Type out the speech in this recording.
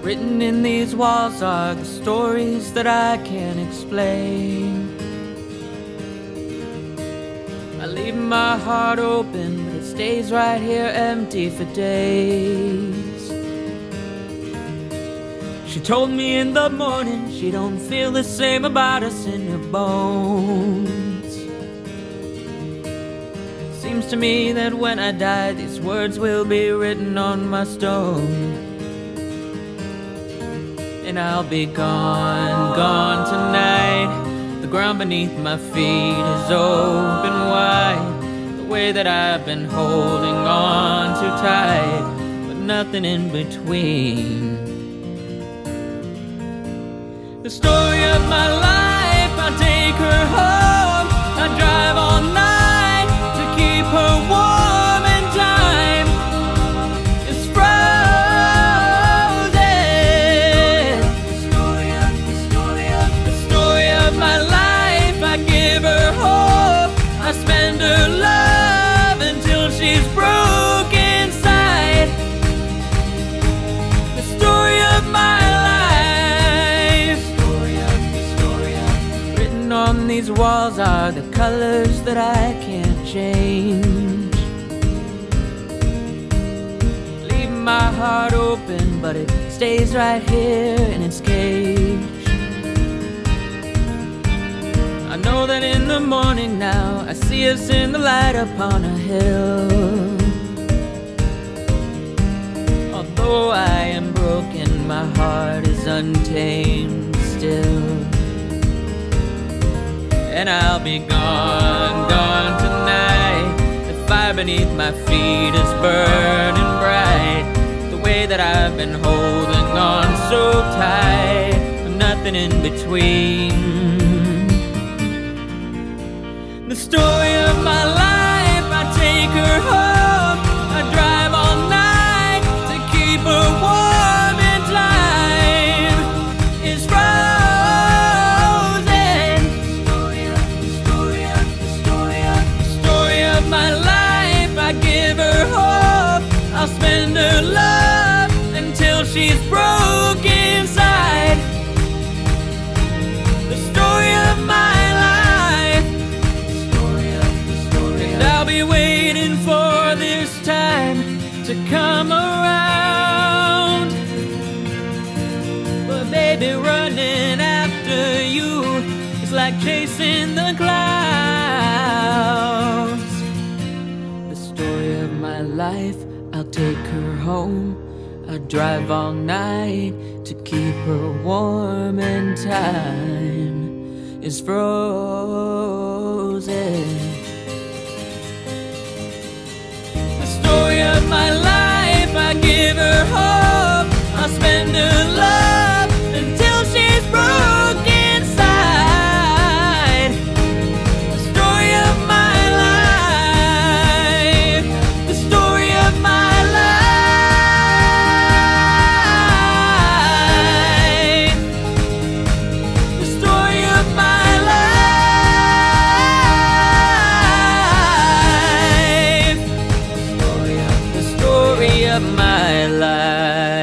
Written in these walls are the stories that I can't explain. I leave my heart open, but it stays right here empty for days. She told me in the morning she don't feel the same about us in her bones. Seems to me that when I die, these words will be written on my stone. And I'll be gone, gone tonight. The ground beneath my feet is open wide. The way that I've been holding on too tight, but nothing in between. The story of my life, I take her home. I drive all night to keep her warm in time. It's frozen. The story of my life, I give her hope. I spend her love until she's broke inside. The story of my on these walls are the colors that I can't change. Leave my heart open, but it stays right here in its cage. I know that in the morning now I see us in the light upon a hill. Although I am broken, my heart is untamed still. And I'll be gone, gone tonight. The fire beneath my feet is burning bright. The way that I've been holding on so tight, with nothing in between. The story of my life, I take her home. I drive all night to keep her warm in time. It's frozen. My life, I give her hope. I'll spend her love until she's broke inside. The story of my life. And I'll be waiting for this time to come around. But baby, running after you is like chasing the clouds. My life, I'll take her home. I drive all night to keep her warm, and time is frozen. The story of my life, I give her hope. I'll spend her love until she's broke inside. The story of my my life.